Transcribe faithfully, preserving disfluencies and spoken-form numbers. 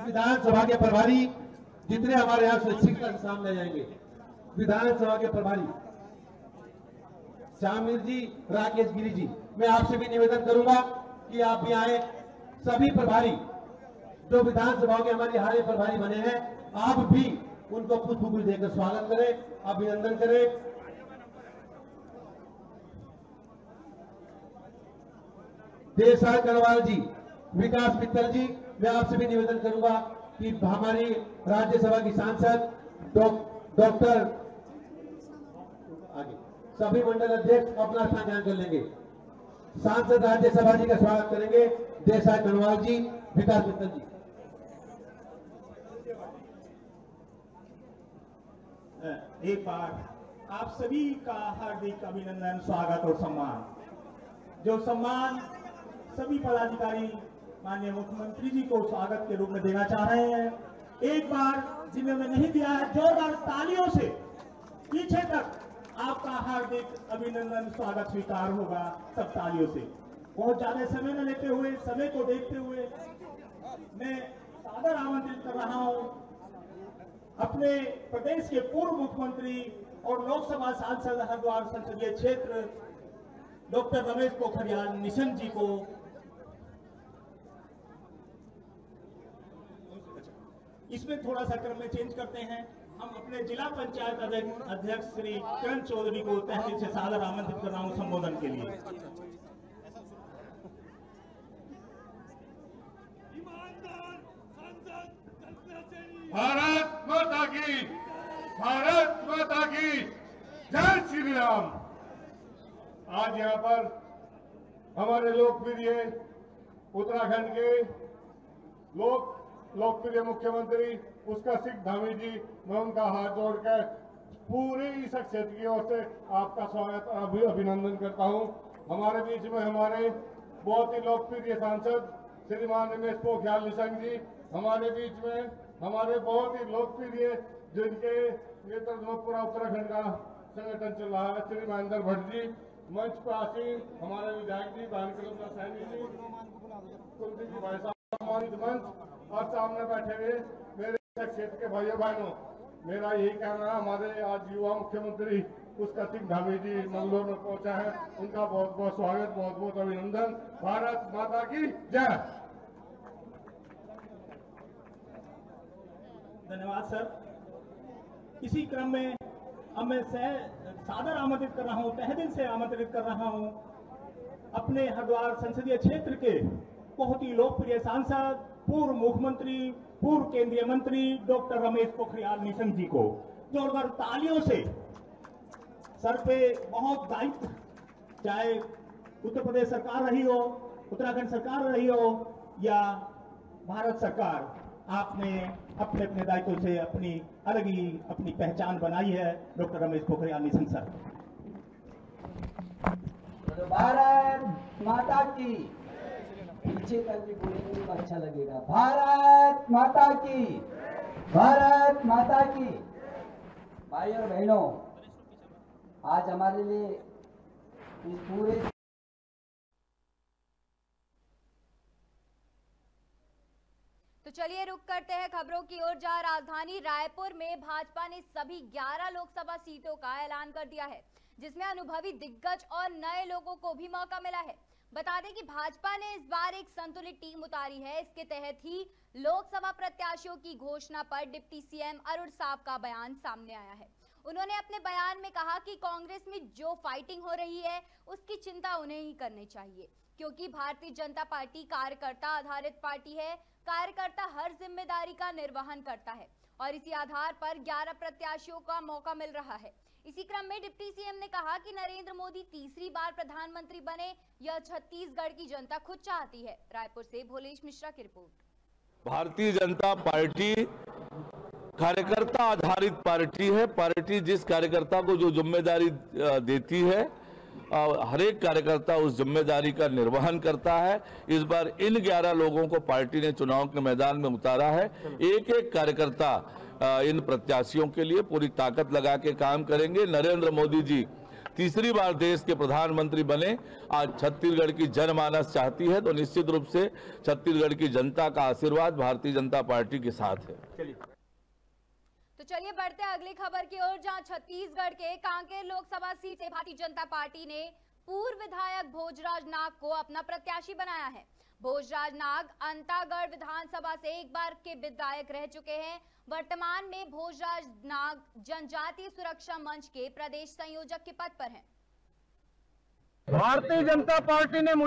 विधानसभा के प्रभारी जितने हमारे यहाँ स्वैच्छिक के सामने जाएंगे, विधानसभा के प्रभारी शामिर जी, राकेश गिरी जी, मैं आपसे भी निवेदन करूंगा कि आप भी आए। सभी प्रभारी जो विधानसभा के हमारे हारे प्रभारी बने हैं, आप भी उनको पुष्पगुच्छ देकर स्वागत करें, अभिनंदन करें। देसाई कनवाल जी, विकास मित्तल जी, मैं आपसे भी निवेदन करूंगा कि हमारी राज्यसभा की सांसद डॉक्टर आगे सभी मंडल अध्यक्ष अपना स्थान ग्रहण कर लेंगे। सांसद राज्यसभा जी का स्वागत करेंगे देसाई कनवाल जी, विकास मित्तल जी। एक बार आप सभी का हार्दिक अभिनंदन, स्वागत और सम्मान। जो सम्मान सभी पदाधिकारी माननीय मुख्यमंत्री जी को स्वागत के रूप में देना चाह रहे हैं, एक बार जिन्होंने नहीं दिया है, जोरदार तालियों से पीछे तक आपका हार्दिक अभिनंदन, स्वागत स्वीकार होगा सब तालियों से। बहुत ज्यादा समय न लेते हुए, समय को देखते हुए मैं सादर आमंत्रित कर रहा हूं अपने प्रदेश के पूर्व मुख्यमंत्री और लोकसभा सांसद हरिद्वार संसदीय क्षेत्र डॉक्टर रमेश पोखरियाल निशंक जी को। इसमें थोड़ा सा क्रम में चेंज करते हैं, हम अपने जिला पंचायत अध्यक्ष श्री किरण चौधरी को तहे दिल से सादर आमंत्रित कर रहा हूं संबोधन के लिए। भारत माता की, भारत माता की जय श्री राम। आज यहाँ पर हमारे लोकप्रिय उत्तराखंड के लोक लोकप्रिय मुख्यमंत्री उसका सिख धामी जी, मैं उनका हाथ जोड़कर पूरी इस क्षेत्र की ओर से आपका स्वागत अभि अभिनंदन करता हूं। हमारे बीच में हमारे बहुत ही लोकप्रिय सांसद श्रीमान रमेश पोखरियाल निशंक जी, हमारे बीच में हमारे बहुत ही लोकप्रिय जिनके नेतृत्व में पूरा उत्तराखंड का संगठन चल रहा है श्री महेंद्र भट्ट जी, मंच पर आसीन हमारे विधायक जी भानुकलम सैनी जी, कुलदीप जी भाई साहब सम्मानित मंच और सामने बैठे हुए मेरे क्षेत्र के भाइयों बहनों, मेरा यही कहना है, हमारे आज युवा मुख्यमंत्री उसका सिंह धामी जी मंगलोर में पहुंचा है, उनका बहुत बहुत स्वागत, बहुत बहुत अभिनंदन। भारत माता की जय। धन्यवाद सर। इसी क्रम में अब मैं सादर आमंत्रित कर रहा हूं, तहे दिल से आमंत्रित कर रहा हूं अपने हरिद्वार संसदीय क्षेत्र के बहुत ही लोकप्रिय सांसद, पूर्व मुख्यमंत्री, पूर्व केंद्रीय मंत्री डॉक्टर रमेश पोखरियाल निशंक जी को। जोरदार तालियों से। सर पे बहुत दायित्व, चाहे उत्तर प्रदेश सरकार रही हो, उत्तराखंड सरकार रही हो या भारत सरकार, आपने अपने अपने दायित्व से अपनी अलग ही अपनी पहचान बनाई है। Doctor Ramesh Pokhriyal Nishank sir. भारत माता की, पीछे करके बोलेंगे तो अच्छा लगेगा। भारत माता की, भारत माता की। भाई और बहनों, आज हमारे लिए इस पूरे तो चलिए रुक करते हैं खबरों की ओर। जहां राजधानी रायपुर में भाजपा ने सभी ग्यारह लोकसभा सीटों का ऐलान कर दिया है, जिसमें अनुभवी दिग्गज और नए लोगों को भी मौका मिला है। बता दें कि भाजपा ने इस बार एक संतुलित टीम उतारी है। इसके तहत ही लोकसभा प्रत्याशियों की घोषणा पर डिप्टी सीएम अरुण साव का बयान सामने आया है। उन्होंने अपने बयान में कहा कि कांग्रेस में जो फाइटिंग हो रही है उसकी चिंता उन्हें ही करनी चाहिए, क्योंकि भारतीय जनता पार्टी कार्यकर्ता आधारित पार्टी है। कार्यकर्ता हर जिम्मेदारी का निर्वहन करता है और इसी आधार पर ग्यारह प्रत्याशियों का मौका मिल रहा है। इसी क्रम में डिप्टी सीएम ने कहा कि नरेंद्र मोदी तीसरी बार प्रधानमंत्री बने, यह छत्तीसगढ़ की जनता खुद चाहती है। रायपुर से भोलेश मिश्रा की रिपोर्ट। भारतीय जनता पार्टी कार्यकर्ता आधारित पार्टी है। पार्टी जिस कार्यकर्ता को जो जिम्मेदारी देती है, हर एक कार्यकर्ता उस जिम्मेदारी का निर्वहन करता है। इस बार इन ग्यारह लोगों को पार्टी ने चुनाव के मैदान में उतारा है। एक एक कार्यकर्ता इन प्रत्याशियों के लिए पूरी ताकत लगा के काम करेंगे। नरेंद्र मोदी जी तीसरी बार देश के प्रधानमंत्री बने। आज छत्तीसगढ़ की जनमानस चाहती है, तो निश्चित रूप से छत्तीसगढ़ की जनता का आशीर्वाद भारतीय जनता पार्टी के साथ है। चलिए तो चलिए बढ़ते हैं अगली खबर की ओर, जहां छत्तीसगढ़ के कांकेर लोकसभा सीट से भारतीय जनता पार्टी ने पूर्व विधायक भोजराज नाग को अपना प्रत्याशी बनाया है। भोजराज नाग अंतागढ़ विधानसभा से एक बार के विधायक रह चुके हैं। वर्तमान में भोजराज नाग जनजातीय सुरक्षा मंच के प्रदेश संयोजक के पद पर हैं। भारतीय जनता पार्टी ने